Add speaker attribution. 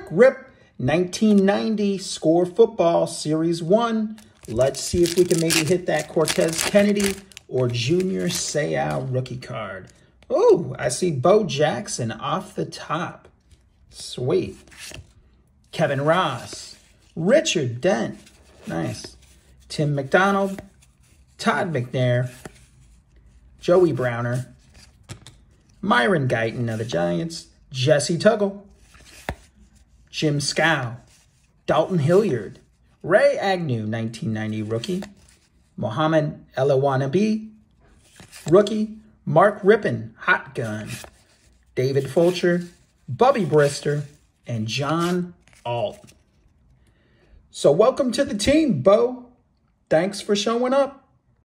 Speaker 1: Rip, 1990, Score Football, Series 1. Let's see if we can maybe hit that Cortez Kennedy or Junior Seau rookie card. Oh, I see Bo Jackson off the top. Sweet. Kevin Ross. Richard Dent. Nice. Tim McDonald. Todd McNair. Joey Browner. Myron Guyton of the Giants. Jesse Tuggle. Jim Scow. Dalton Hilliard. Ray Agnew, 1990 rookie. Mohamed Elewanabi, rookie. Mark Rippon, Hot Gun. David Fulcher, Bubby Brister, and John Alt. So welcome to the team, Bo. Thanks for showing up.